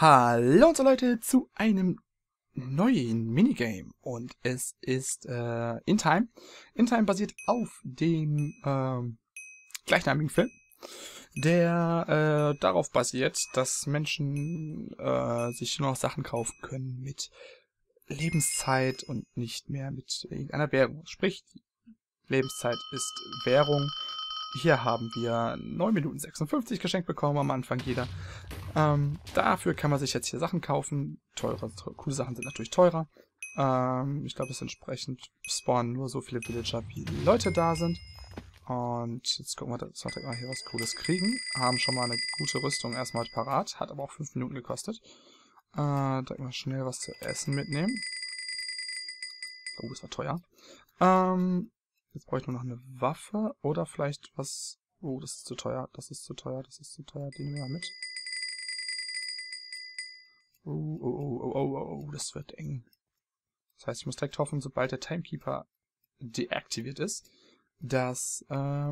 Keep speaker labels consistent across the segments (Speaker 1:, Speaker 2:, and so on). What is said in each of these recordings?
Speaker 1: Hallo und so Leute zu einem neuen Minigame und es ist In Time. In Time basiert auf dem gleichnamigen Film, der darauf basiert, dass Menschen sich nur noch Sachen kaufen können mit Lebenszeit und nicht mehr mit irgendeiner Währung. Sprich, Lebenszeit ist Währung. Hier haben wir 9 Minuten 56 geschenkt bekommen am Anfang jeder. Dafür kann man sich jetzt hier Sachen kaufen. Coole Sachen sind natürlich teurer. Ich glaube, es entsprechend spawnen nur so viele Villager, wie Leute da sind. Und jetzt gucken wir, dass wir mal hier was Cooles kriegen. Haben schon mal eine gute Rüstung erstmal parat. Hat aber auch 5 Minuten gekostet. Direkt mal schnell was zu essen mitnehmen. Oh, das war teuer. Jetzt brauche ich nur noch eine Waffe. Oder vielleicht was... Oh, das ist zu teuer. Das ist zu teuer. Das ist zu teuer. Den nehmen wir mit. Oh, das wird eng. Das heißt, ich muss direkt hoffen, sobald der Timekeeper deaktiviert ist, dass,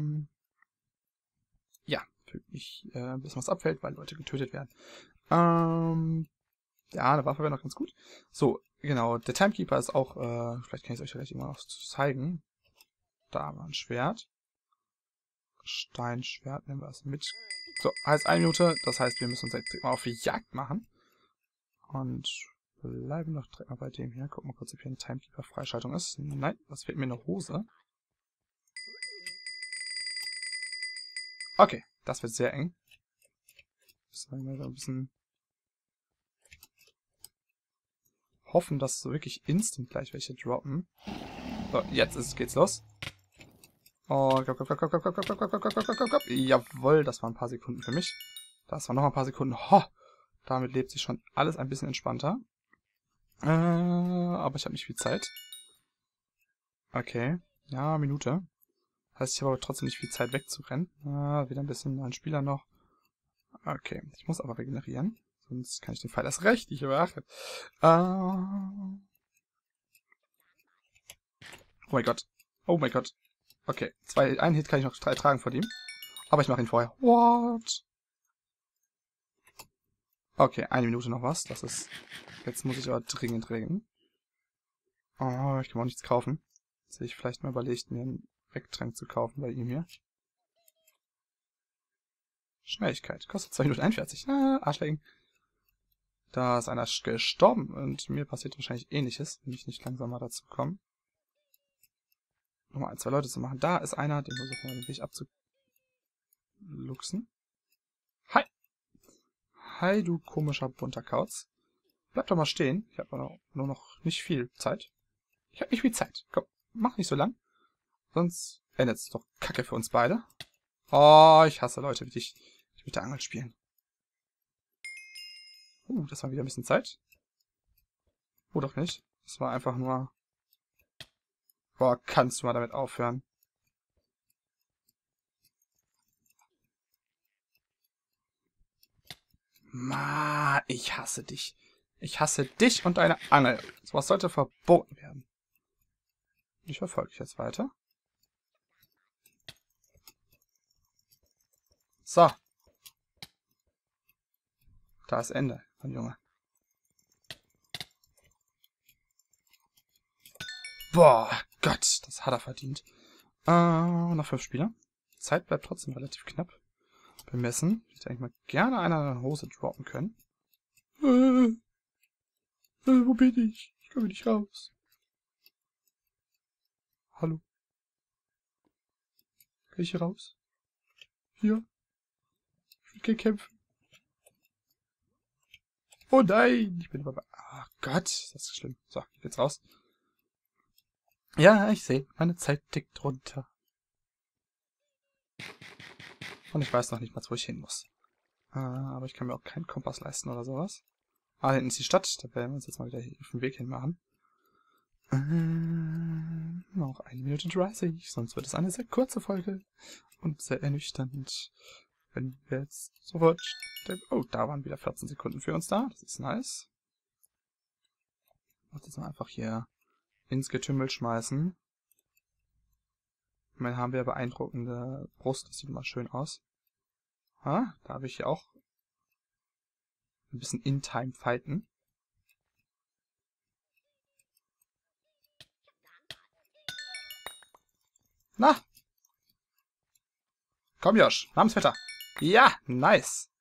Speaker 1: ja, wirklich ein bisschen was abfällt, weil Leute getötet werden. Ja, eine Waffe wäre noch ganz gut. So, genau, der Timekeeper ist auch, vielleicht kann ich es euch gleich immer noch zeigen. Da war ein Schwert. Steinschwert, nehmen wir es mit. So, heißt 1 Minute, das heißt, wir müssen uns jetzt mal auf die Jagd machen. Und bleiben noch direkt mal bei dem hier. Gucken wir kurz, ob hier eine Timekeeper-Freischaltung ist. Nein, das fehlt mir eine Hose. Okay, das wird sehr eng. Sollen wir da ein bisschen hoffen, dass so wirklich instant gleich welche droppen. So, jetzt geht's los. Oh, jawohl, das waren ein paar Sekunden für mich. Das waren noch ein paar Sekunden. Ho, damit lebt sich schon alles ein bisschen entspannter. Aber ich habe nicht viel Zeit. Okay, ja, Minute. Heißt, ich habe aber trotzdem nicht viel Zeit wegzurennen. Wieder ein bisschen ein Spieler noch. Okay, ich muss aber regenerieren. Sonst kann ich den Pfeil erst recht nicht überwachen. Oh mein Gott. Oh mein Gott. Okay, einen Hit kann ich noch tragen vor ihm. Aber ich mache ihn vorher. What? Okay, 1 Minute noch was. Das ist... Jetzt muss ich aber dringend regen. Oh, ich kann auch nichts kaufen. Jetzt hätte ich vielleicht mal überlegt, mir einen Wegtrank zu kaufen bei ihm hier. Schnelligkeit. Kostet 2 Minuten 41. Arschlecken. Da ist einer gestorben und mir passiert wahrscheinlich Ähnliches, wenn ich nicht langsamer dazu komme. Nochmal 1, 2 Leute zu machen. Da ist einer, den muss ich mal den Weg abzuluxen. Hi! Hi, du komischer bunter Kauz. Bleib doch mal stehen. Ich habe nur noch nicht viel Zeit. Ich habe nicht viel Zeit. Komm, mach nicht so lang. Sonst endet es doch Kacke für uns beide. Oh, ich hasse Leute, die mit der Angel spielen. Das war wieder ein bisschen Zeit. Oh, doch nicht. Das war einfach nur... Boah, kannst du mal damit aufhören? Ma, ich hasse dich. Ich hasse dich und deine Angel. Sowas sollte verboten werden. Ich verfolge dich jetzt weiter. So. Da ist Ende, mein Junge. Boah, Gott, das hat er verdient. Noch 5 Spieler. Die Zeit bleibt trotzdem relativ knapp. Bemessen. Ich hätte eigentlich mal gerne eine Hose droppen können. Wo bin ich? Ich komme nicht raus. Hallo? Kann ich hier raus? Hier? Ich will gerne kämpfen. Oh nein! Ich bin aber... Oh Gott, das ist schlimm. So, ich geht's raus. Ja, ich sehe, meine Zeit tickt runter. Und ich weiß noch nicht mal, wo ich hin muss. Aber ich kann mir auch keinen Kompass leisten oder sowas. Hinten ist die Stadt. Da werden wir uns jetzt mal wieder hier auf den Weg hin machen. Noch 1 Minute 30. Sonst wird es eine sehr kurze Folge. Und sehr ernüchternd. Wenn wir jetzt sofort... Oh, da waren wieder 14 Sekunden für uns da. Das ist nice. Ich muss jetzt mal einfach hier ins Getümmel schmeißen. Immerhin haben wir beeindruckende Brust. Das sieht immer schön aus. Da habe ich hier auch ein bisschen in-time fighten. Na! Komm, Josh, Namensvetter. Ja, nice.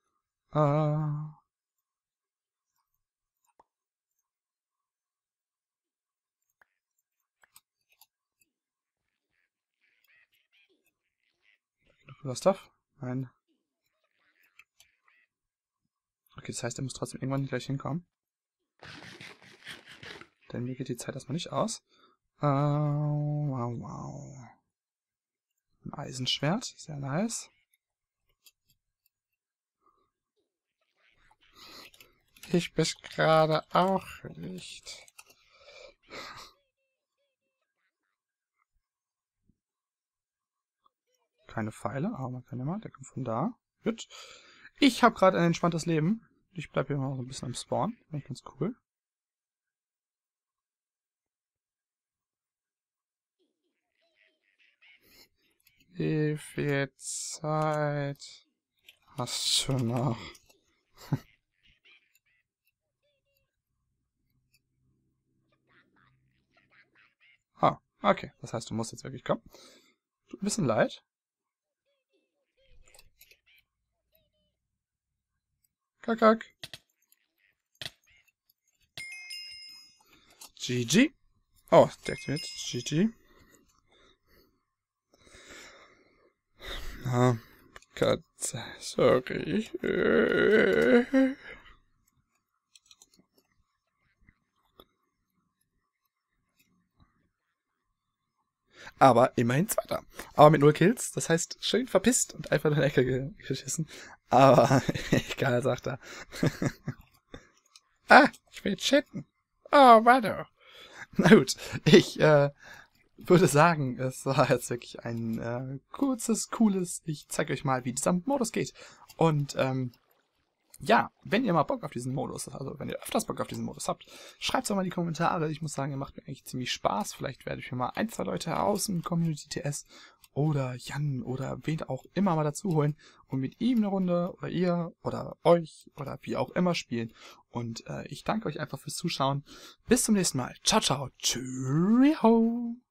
Speaker 1: Was Stuff? Nein. Okay, das heißt, er muss trotzdem irgendwann gleich hinkommen. Denn mir geht die Zeit erstmal nicht aus. Wow. Ein Eisenschwert, sehr nice. Ich bin's gerade auch nicht. Keine Pfeile, aber man kann immer, der kommt von da. Gut. Ich habe gerade ein entspanntes Leben. Ich bleibe hier mal so ein bisschen am Spawn. Finde ich ganz cool. Wie viel Zeit hast du noch? Ah, okay. Das heißt, du musst jetzt wirklich kommen. Tut ein bisschen leid. Kack. GG. Oh, deaktiviert. GG. Ah, Gott, sorry. Aber immerhin Zweiter. Aber mit 0 Kills, das heißt, schön verpisst und einfach in die Ecke geschissen. Aber egal, sagt er. Ah, ich will chatten. Oh, warte. Na gut, ich würde sagen, es war jetzt wirklich ein kurzes, cooles, ich zeige euch mal, wie dieser Modus geht. Und ja, wenn ihr mal Bock auf diesen Modus, also wenn ihr öfters Bock auf diesen Modus habt, schreibt es doch mal in die Kommentare. Ich muss sagen, er macht mir eigentlich ziemlich Spaß. Vielleicht werde ich mir mal ein, zwei Leute aus dem Community TS oder Jan oder wen auch immer mal dazu holen und mit ihm eine Runde oder ihr oder euch oder wie auch immer spielen. Und ich danke euch einfach fürs Zuschauen. Bis zum nächsten Mal. Ciao, ciao. Tschüss.